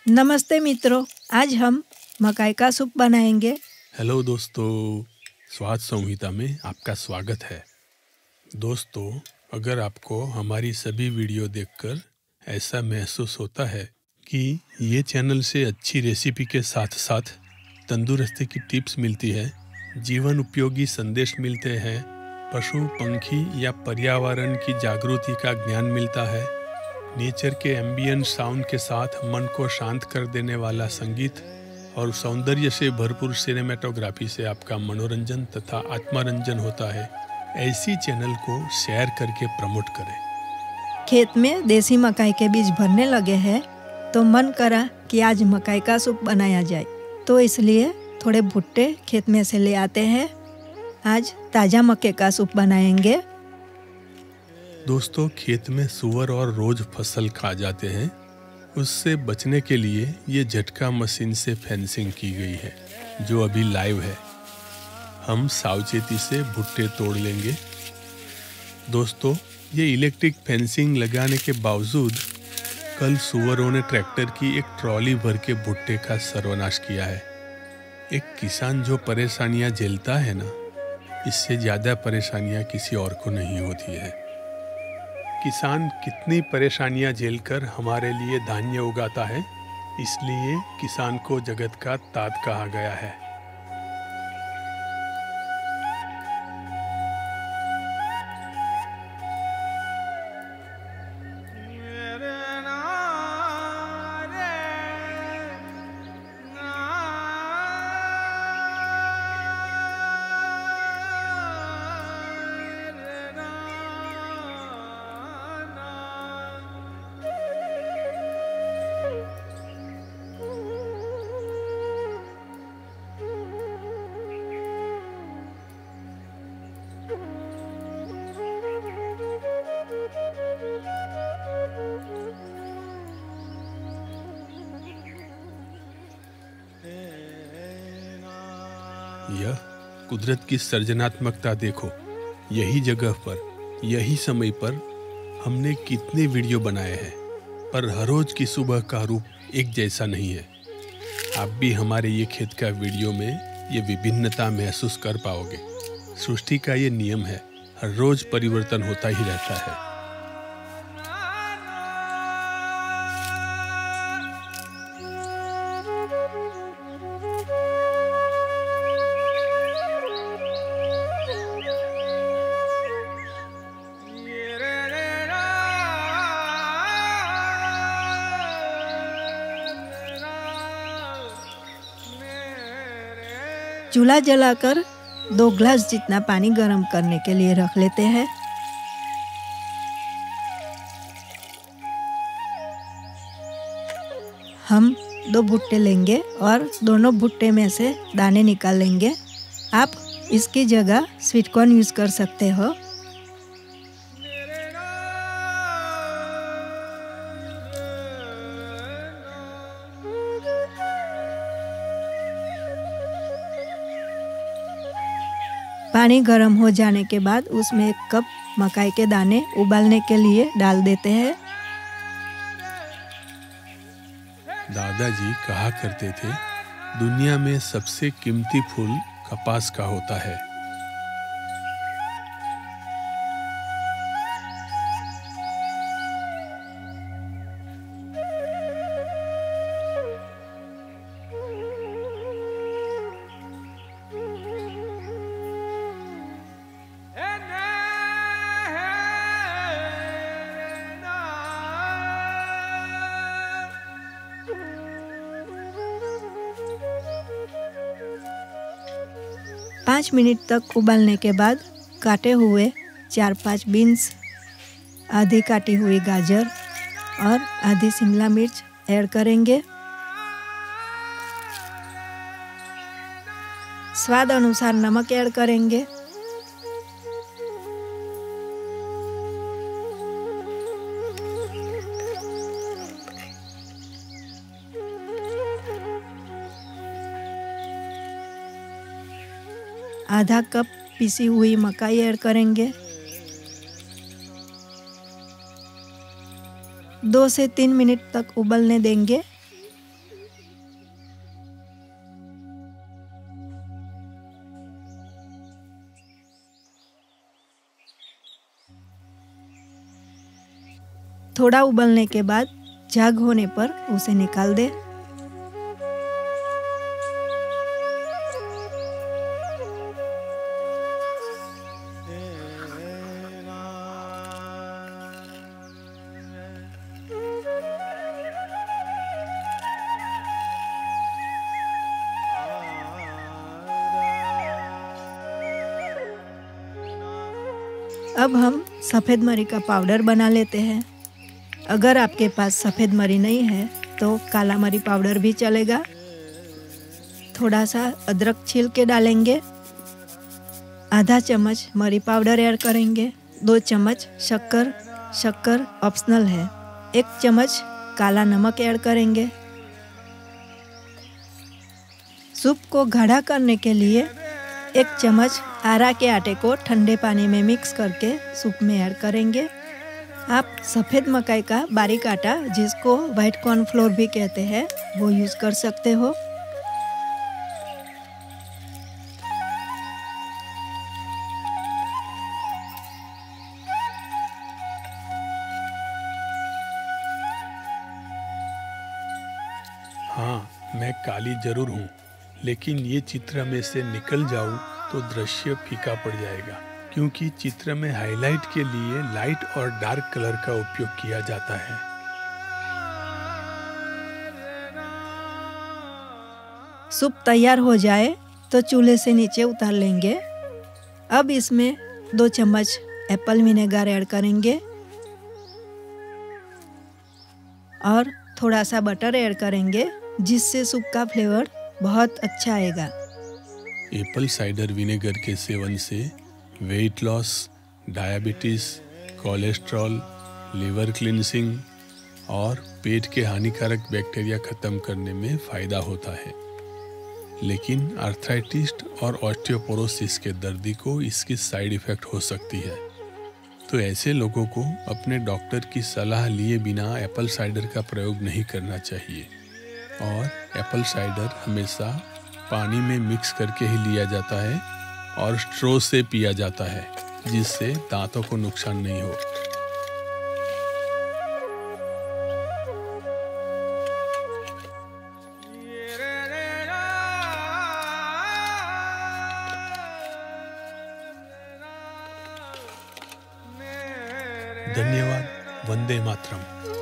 नमस्ते मित्रों, आज हम मकाई का सूप बनाएंगे। हेलो दोस्तों, स्वाद संहिता में आपका स्वागत है। दोस्तों, अगर आपको हमारी सभी वीडियो देखकर ऐसा महसूस होता है कि ये चैनल से अच्छी रेसिपी के साथ साथ तंदुरुस्ती की टिप्स मिलती है, जीवन उपयोगी संदेश मिलते हैं, पशु पंखी या पर्यावरण की जागृति का ज्ञान मिलता है, नेचर के एम्बियंट साउंड के साथ मन को शांत कर देने वाला संगीत और सौंदर्य से भरपूर सिनेमेटोग्राफी से आपका मनोरंजन तथा आत्मरंजन होता है, ऐसी चैनल को शेयर करके प्रमोट करें। खेत में देसी मकाई के बीज भरने लगे हैं तो मन करा कि आज मकाई का सूप बनाया जाए, तो इसलिए थोड़े भुट्टे खेत में से ले आते हैं। आज ताज़ा मक्के का सूप बनाएंगे। दोस्तों, खेत में सूअर और रोज फसल खा जाते हैं, उससे बचने के लिए ये झटका मशीन से फेंसिंग की गई है जो अभी लाइव है। हम सावचेती से भुट्टे तोड़ लेंगे। दोस्तों, ये इलेक्ट्रिक फेंसिंग लगाने के बावजूद कल सूअरों ने ट्रैक्टर की एक ट्रॉली भर के भुट्टे का सर्वनाश किया है। एक किसान जो परेशानियां झेलता है ना, इससे ज़्यादा परेशानियां किसी और को नहीं होती है। किसान कितनी परेशानियां झेलकर हमारे लिए धान्य उगाता है, इसलिए किसान को जगत का ताज कहा गया है। यह कुदरत की सृजनात्मकता देखो। यही जगह पर, यही समय पर हमने कितने वीडियो बनाए हैं, पर हर रोज की सुबह का रूप एक जैसा नहीं है। आप भी हमारे ये खेत का वीडियो में ये विभिन्नता महसूस कर पाओगे। सृष्टि का ये नियम है, हर रोज परिवर्तन होता ही रहता है। चूल्हा जलाकर 2 ग्लास जितना पानी गर्म करने के लिए रख लेते हैं। हम 2 भुट्टे लेंगे और दोनों भुट्टे में से दाने निकाल लेंगे। आप इसकी जगह स्वीट कॉर्न यूज़ कर सकते हो। पानी गर्म हो जाने के बाद उसमें 1 कप मकाई के दाने उबालने के लिए डाल देते हैं। दादाजी कहा करते थे, दुनिया में सबसे कीमती फूल कपास का होता है। पाँच मिनट तक उबालने के बाद काटे हुए 4-5 बीन्स, आधी काटी हुई गाजर और आधी शिमला मिर्च ऐड करेंगे। स्वाद अनुसार नमक ऐड करेंगे। आधा कप पिसी हुई मकाई ऐड करेंगे। 2 से 3 मिनट तक उबलने देंगे। थोड़ा उबलने के बाद झाग होने पर उसे निकाल दें। अब हम सफ़ेद मरी का पाउडर बना लेते हैं। अगर आपके पास सफ़ेद मरी नहीं है तो काला मरी पाउडर भी चलेगा। थोड़ा सा अदरक छील के डालेंगे। आधा चम्मच मरी पाउडर ऐड करेंगे। 2 चम्मच शक्कर ऑप्शनल है। 1 चम्मच काला नमक ऐड करेंगे। सूप को गाढ़ा करने के लिए 1 चम्मच आरा के आटे को ठंडे पानी में मिक्स करके सूप में ऐड करेंगे। आप सफ़ेद मकई का बारीक आटा, जिसको वाइट कॉर्नफ्लोर भी कहते हैं, वो यूज़ कर सकते हो। हाँ, मैं काली जरूर हूँ, लेकिन ये चित्र में से निकल जाऊँ तो दृश्य फीका पड़ जाएगा, क्योंकि चित्र में हाईलाइट के लिए लाइट और डार्क कलर का उपयोग किया जाता है। सूप तैयार हो जाए तो चूल्हे से नीचे उतार लेंगे। अब इसमें 2 चम्मच एप्पल विनेगर ऐड करेंगे और थोड़ा सा बटर ऐड करेंगे, जिससे सूप का फ्लेवर बहुत अच्छा आएगा। एप्पल साइडर विनेगर के सेवन से weight loss, diabetes, cholesterol, liver cleansing और पेट के हानिकारक बैक्टीरिया खत्म करने में फ़ायदा होता है। लेकिन आर्थराइटिस और ऑस्टियोपोरोसिस के दर्दी को इसकी साइड इफ़ेक्ट हो सकती है। तो ऐसे लोगों को अपने डॉक्टर की सलाह लिए बिना एप्पल साइडर का प्रयोग नहीं करना चाहिए। और एप्पल साइडर हमेशा पानी में मिक्स करके ही लिया जाता है और स्ट्रो से पिया जाता है, जिससे दांतों को नुकसान नहीं हो। धन्यवाद। वंदे मातरम।